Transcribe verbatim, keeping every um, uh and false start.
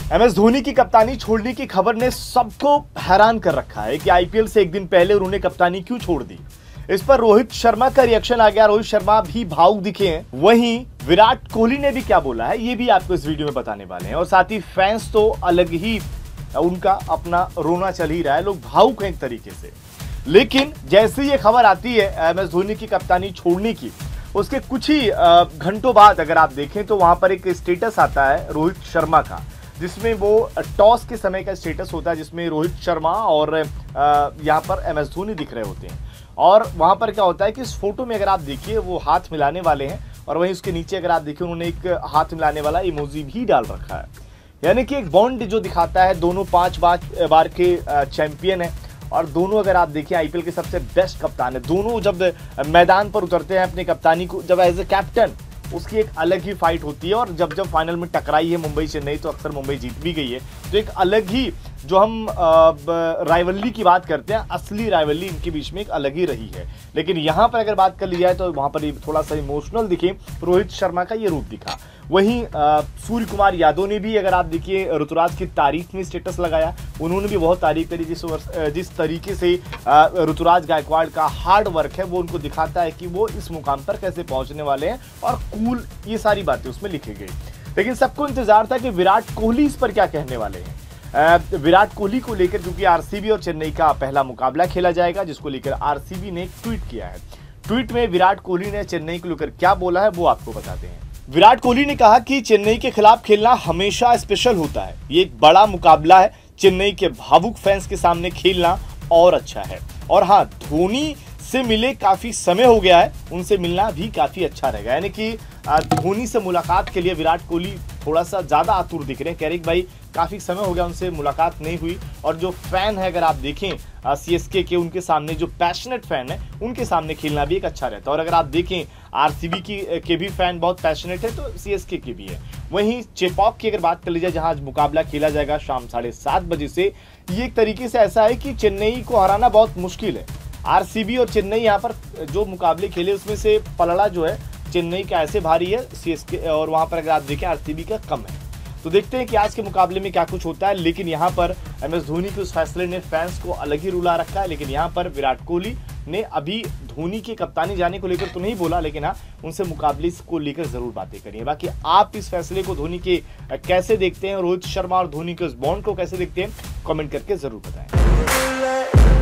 M S Dhoni की कप्तानी छोड़ने की खबर ने सबको हैरान कर रखा है कि आईपीएल से एक दिन पहले उन्होंने कप्तानी क्यों छोड़ दी। इस पर रोहित शर्मा का रिएक्शन आ गया। रोहित शर्मा भी भावुक दिखे हैं। वहीं विराट कोहली ने भी क्या बोला है ये भी आपको इस वीडियो में बताने वाले हैं। और साथ ही फैंस तो अलग ही उनका अपना रोना चल ही रहा है, लोग भावुक हैं एक तरीके से। लेकिन जैसे ये खबर आती है एम एस धोनी की कप्तानी छोड़ने की, उसके कुछ ही घंटों बाद अगर आप देखें तो वहां पर एक स्टेटस आता है रोहित शर्मा का, जिसमें वो टॉस के समय का स्टेटस होता है, जिसमें रोहित शर्मा और यहाँ पर एम एस धोनी दिख रहे होते हैं। और वहां पर क्या होता है कि इस फोटो में अगर आप देखिए वो हाथ मिलाने वाले हैं, और वहीं उसके नीचे अगर आप देखिए उन्होंने एक हाथ मिलाने वाला इमोजी भी डाल रखा है, यानी कि एक बॉन्ड जो दिखाता है। दोनों पांच बार बार के चैंपियन है और दोनों अगर आप देखिए आईपीएल के सबसे बेस्ट कप्तान है। दोनों जब मैदान पर उतरते हैं अपनी कप्तानी को, जब एज ए कैप्टन उसकी एक अलग ही फाइट होती है। और जब जब फाइनल में टकराई है मुंबई चेन्नई तो अक्सर मुंबई जीत भी गई है। तो एक अलग ही जो हम राइवलरी की बात करते हैं, असली राइवलरी इनके बीच में एक अलग ही रही है। लेकिन यहाँ पर अगर बात कर ली जाए तो वहां पर थोड़ा सा इमोशनल दिखे रोहित शर्मा का ये रूप दिखा। वहीं सूर्य कुमार यादव ने भी अगर आप देखिए ऋतुराज की तारीफ में स्टेटस लगाया। उन्होंने भी बहुत तारीफ करी जिस जिस तरीके से ऋतुराज गायकवाड़ का हार्ड वर्क है वो उनको दिखाता है कि वो इस मुकाम पर कैसे पहुंचने वाले हैं। और कूल ये सारी बातें उसमें लिखी गई। लेकिन सबको इंतजार था कि विराट कोहली इस पर क्या कहने वाले हैं। विराट कोहली को लेकर क्योंकि आरसीबी और चेन्नई का पहला मुकाबला खेला जाएगा, जिसको लेकर आरसीबी ने एक ट्वीट किया है। ट्वीट में विराट कोहली ने चेन्नई को लेकर क्या बोला है वो आपको बताते हैं। विराट कोहली ने कहा कि चेन्नई के खिलाफ खेलना हमेशा स्पेशल होता है। ये एक बड़ा मुकाबला है। चेन्नई के भावुक फैंस के सामने खेलना और अच्छा है। और हाँ, धोनी से मिले काफी समय हो गया है, उनसे मिलना भी काफी अच्छा रहेगा। यानी कि धोनी से मुलाकात के लिए विराट कोहली थोड़ा सा ज्यादा आतुर दिख रहे हैं। कह रहे भाई काफी समय हो गया उनसे मुलाकात नहीं हुई। और जो फैन है अगर आप देखें सीएसके के, उनके सामने जो पैशनेट फैन है उनके सामने खेलना भी एक अच्छा रहता है। और अगर आप देखें आरसीबी की के भी फैन बहुत पैशनेट है तो सीएसके के भी है। वहीं चेपॉक की अगर बात कर ली जाए जहां आज मुकाबला खेला जाएगा शाम साढ़े सात बजे से, ये एक तरीके से ऐसा है कि चेन्नई को हराना बहुत मुश्किल है। आरसीबी और चेन्नई यहाँ पर जो मुकाबले खेले उसमें से पलड़ा जो है चेन्नई का ऐसे भारी है सीएसके, और वहां पर अगर आप देखें आरसीबी का कम है। तो देखते हैं कि आज के मुकाबले में क्या कुछ होता है। लेकिन यहाँ पर एम एस धोनी के उस फैसले ने फैंस को अलग ही रुला रखा है। लेकिन यहाँ पर विराट कोहली ने अभी धोनी की कप्तानी जाने को लेकर तो नहीं बोला, लेकिन हाँ उनसे मुकाबले को लेकर जरूर बातें करिए। बाकी आप इस फैसले को धोनी के कैसे देखते हैं, रोहित शर्मा और धोनी के उस बॉन्ड को कैसे देखते हैं, कमेंट करके जरूर बताएं।